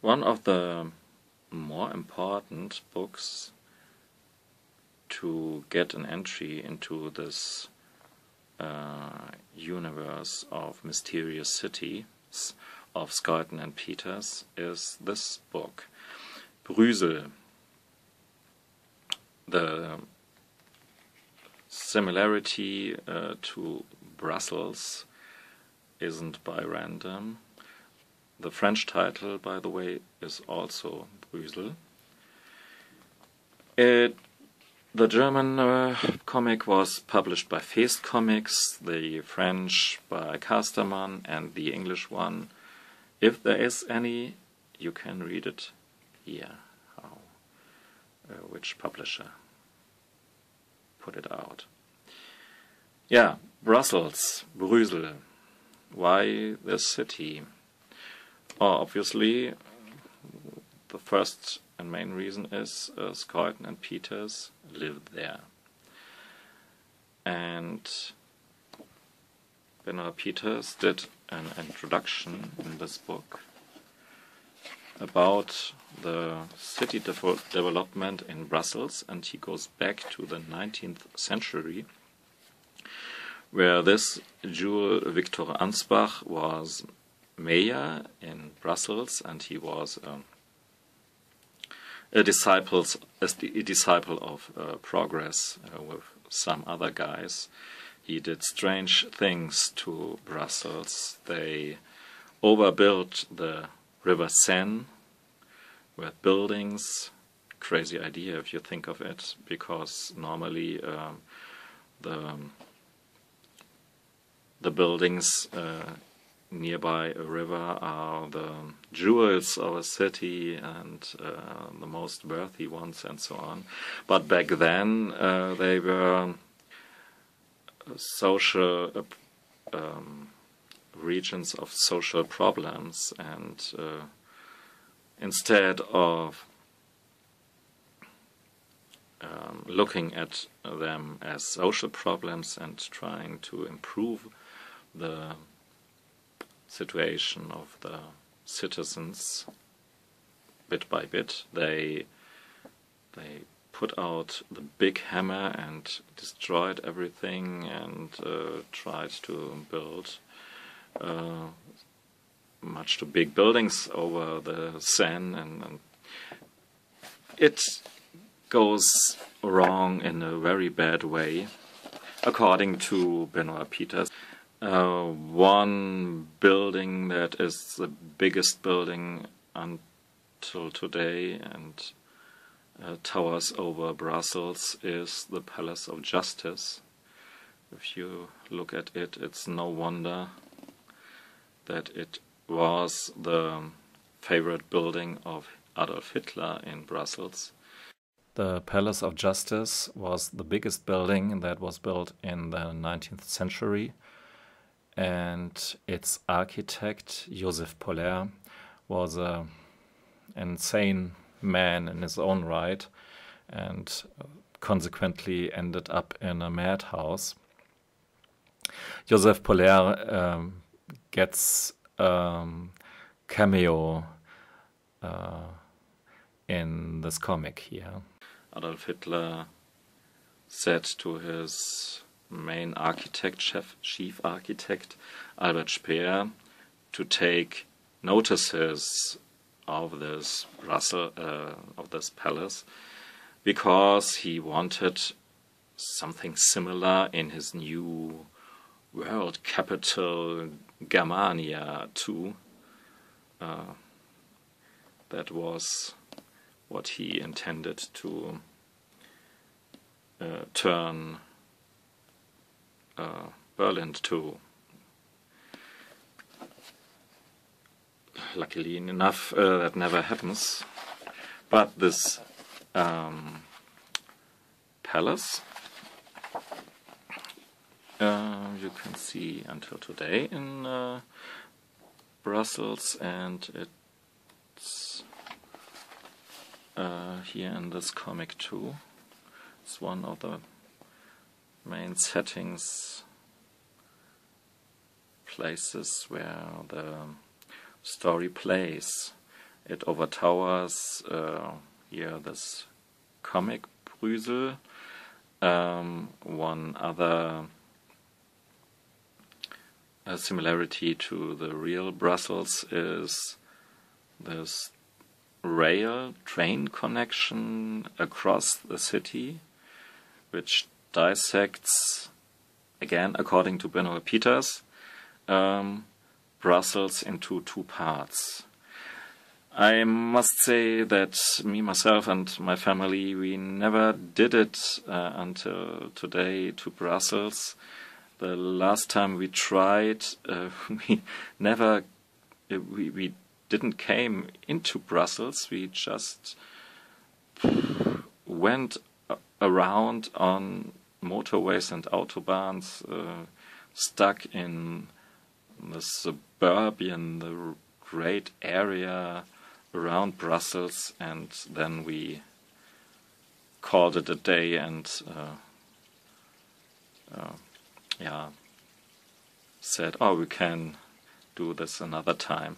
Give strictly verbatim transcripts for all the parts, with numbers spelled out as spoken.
one of the more important books to get an entry into this uh, universe of mysterious cities of Scoyton and Peters is this book, Brüssel. The similarity uh, to Brussels isn't by random. The French title, by the way, is also Brüssel. It, the German uh, comic was published by Feest Comics, the French by Casterman, and the English one, if there is any, you can read it here, how, uh, which publisher put it out. Yeah, Brussels, Brüssel. Why this city? Oh, obviously, the first and main reason is uh, Scoyton and Peters lived there. And Benoit Peters did an introduction in this book about the city de development in Brussels, and he goes back to the nineteenth century, where this Jules Victor Ansbach was mayor in Brussels, and he was um, a, disciples, a disciple of uh, progress uh, with some other guys. He did strange things to Brussels. They overbuilt the River Seine with buildings. Crazy idea if you think of it, because normally um, the the buildings uh, nearby a river are the jewels of a city and uh, the most worthy ones and so on. But back then uh, they were social uh, um, regions of social problems, and uh, instead of um, looking at them as social problems and trying to improve the situation of the citizens bit by bit, they they put out the big hammer and destroyed everything and uh, tried to build uh, much too big buildings over the Seine, and, and it goes wrong in a very bad way, according to Benoit Peters. Uh, one building that is the biggest building until today and uh, towers over Brussels is the Palace of Justice. If you look at it, it's no wonder that it was the favorite building of Adolf Hitler in Brussels. The Palace of Justice was the biggest building that was built in the nineteenth century. And its architect, Joseph Pollaert, was an insane man in his own right, and consequently ended up in a madhouse. Joseph Pollaert um, gets um, cameo uh, in this comic here. Adolf Hitler said to his main architect, chef, chief architect, Albert Speer, to take notices of this Brussels, uh, of this palace, because he wanted something similar in his new world capital, Germania, too. Uh, that was what he intended to uh, turn Uh, Berlin too. Luckily enough, uh, that never happens. But this um, palace uh, you can see until today in uh, Brussels, and it's uh, here in this comic too. It's one of the main settings, places where the story plays. it overtowers uh, here this comic Brüssel. Um, one other uh, similarity to the real Brussels is this rail train connection across the city, which dissects, again according to Benoit Peters, um, Brussels into two parts. I must say that me, myself and my family, we never did it uh, until today to Brussels. The last time we tried, uh, we never, uh, we, we didn't came into Brussels, we just went around on motorways and autobahns, uh, stuck in the suburban, the great area around Brussels, and then we called it a day and uh, uh, yeah, said, oh, we can do this another time.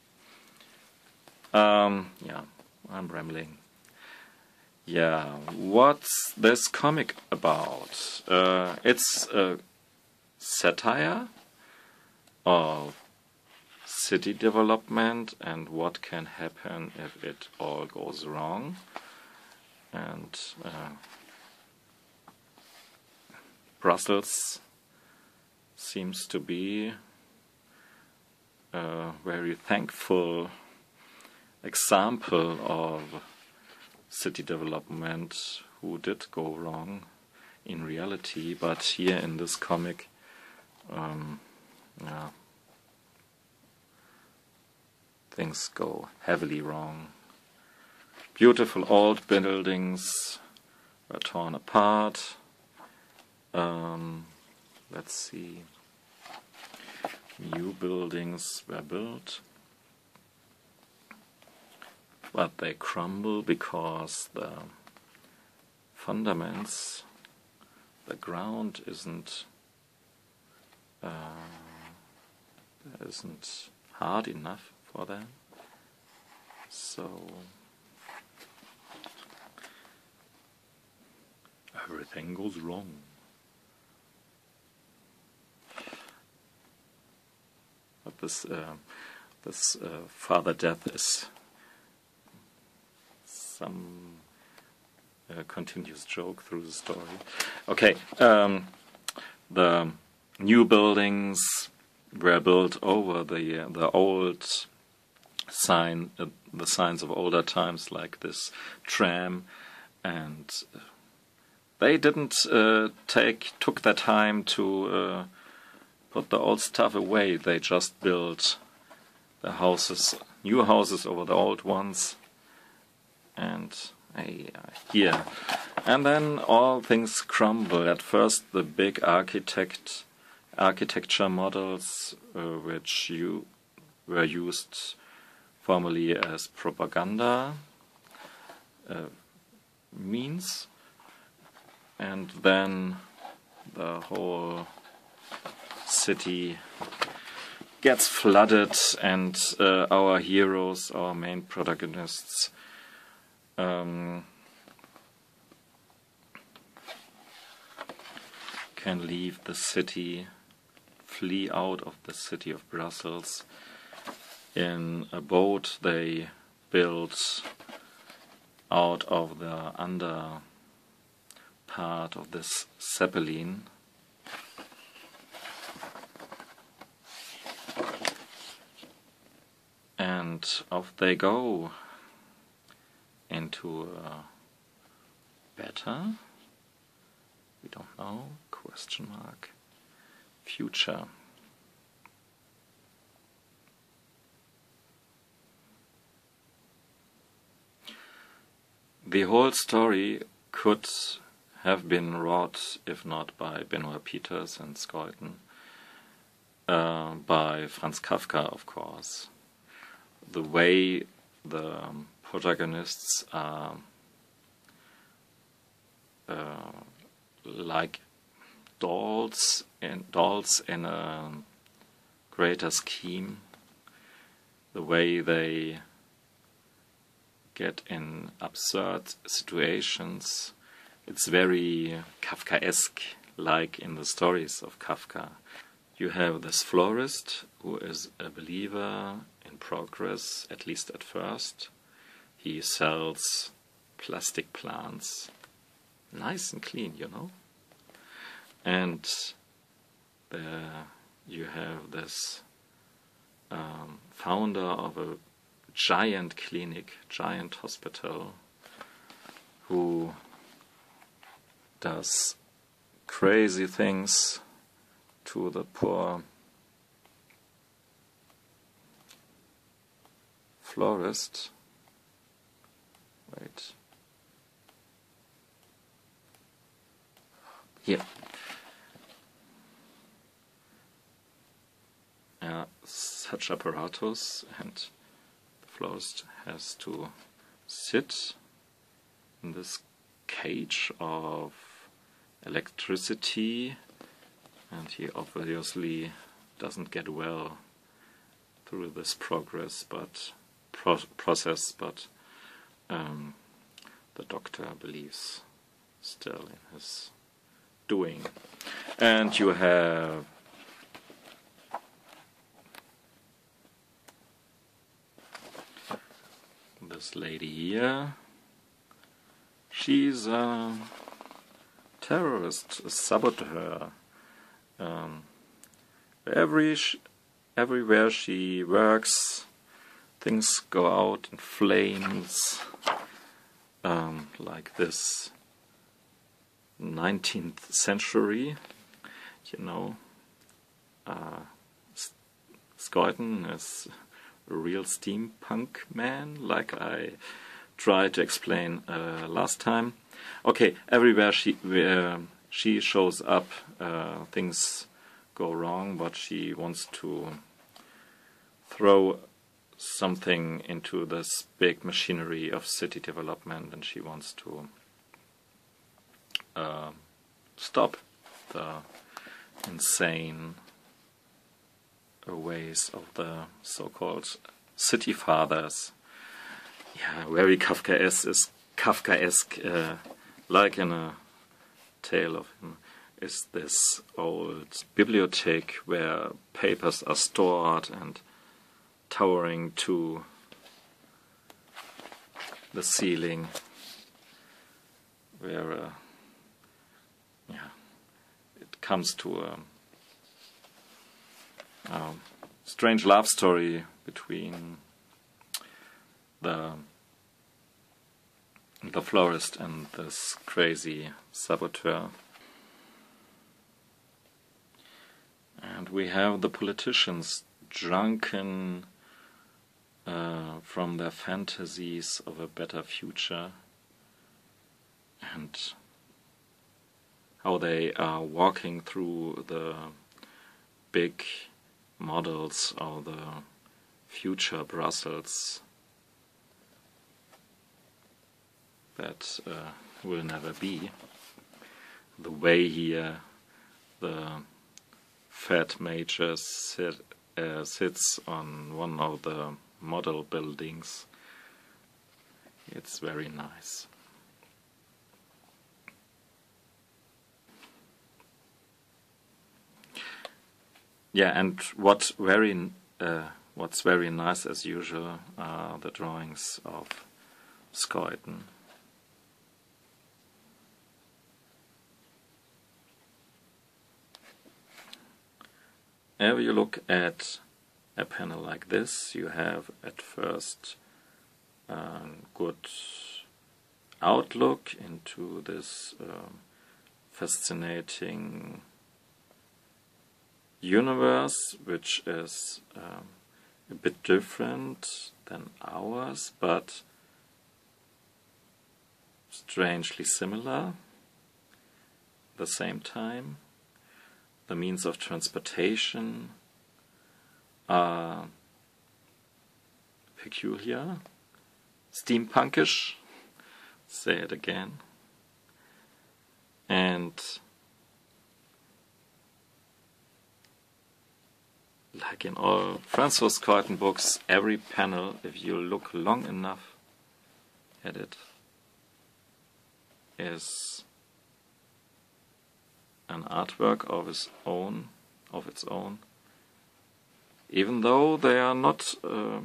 Um, yeah, I'm rambling. Yeah, what's this comic about? Uh, it's a satire of city development and what can happen if it all goes wrong. And uh, Brussels seems to be a very thankful example of city development who did go wrong in reality, but here in this comic, um, yeah, things go heavily wrong. Beautiful old buildings were torn apart. Um, let's see. New buildings were built, but they crumble because the fundaments, the ground isn't uh, isn't hard enough for them. So everything goes wrong. But this uh, this uh, father death is some uh, continuous joke through the story. Okay, um, the new buildings were built over the uh, the old sign, uh, the signs of older times, like this tram, and uh, they didn't uh, take took their time to uh, put the old stuff away. They just built the houses, new houses over the old ones, and uh, here, and then all things crumble. At first, the big architect architecture models, uh, which you were used formerly as propaganda uh, means, and then the whole city gets flooded, and uh, our heroes, our main protagonists, um, can leave the city, flee out of the city of Brussels in a boat they built out of the under part of this Zeppelin. And off they go into a better, we don't know, question mark, future. The whole story could have been wrought, if not by Benoit Peters and Schouten, uh, by Franz Kafka, of course. The way the um, protagonists are uh, like dolls in, dolls in a greater scheme, the way they get in absurd situations. It's very Kafkaesque, like in the stories of Kafka. You have this florist who is a believer in progress, at least at first. He sells plastic plants, nice and clean, you know. And there you have this um, founder of a giant clinic, giant hospital, who does crazy things to the poor florist. Wait. Here. Uh, such apparatus, and the florist has to sit in this cage of electricity, and he obviously doesn't get well through this progress, but pro process, but um, the doctor believes still in his doing. And you have this lady here. She's a terrorist, a saboteur. Um, every sh everywhere she works, things go out in flames, um, like this nineteenth century, you know. Uh, Scoyton is a real steampunk man, like I tried to explain uh, last time. Okay, everywhere she uh, she shows up, uh, things go wrong, but she wants to throw something into this big machinery of city development, and she wants to uh, stop the insane ways of the so-called city fathers. Yeah, very Kafkaesque, is Kafkaesque, uh, like in a tale of him, is this old bibliothèque where papers are stored and towering to the ceiling, where uh, yeah, it comes to a, a strange love story between the the florist and this crazy saboteur. And we have the politicians drunken uh, from their fantasies of a better future, and how they are walking through the big models of the future Brussels that uh, will never be. The way here the fat major sit, uh, sits on one of the model buildings, it's very nice. Yeah, and what very uh, what's very nice as usual are the drawings of Scoyton. If you look at a panel like this, you have at first a good outlook into this um, fascinating universe, which is um, a bit different than ours, but strangely similar at the same time. The means of transportation are peculiar, steampunkish, say it again, and like in all Francois Scoyton books, every panel, if you look long enough, edit is an artwork of its own, of its own, even though they are not uh,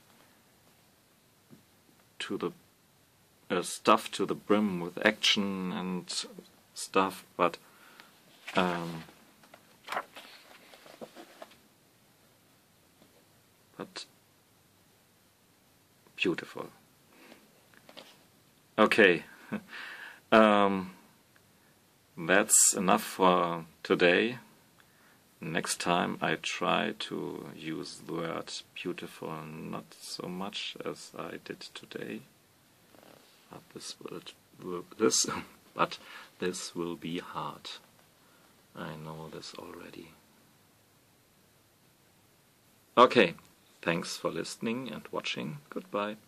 to the uh, stuffed to the brim with action and stuff, but um, but beautiful. Okay. um, That's enough for today. Next time I try to use the word beautiful not so much as I did today. But this will, will this but this will be hard. I know this already. Okay, thanks for listening and watching. Goodbye.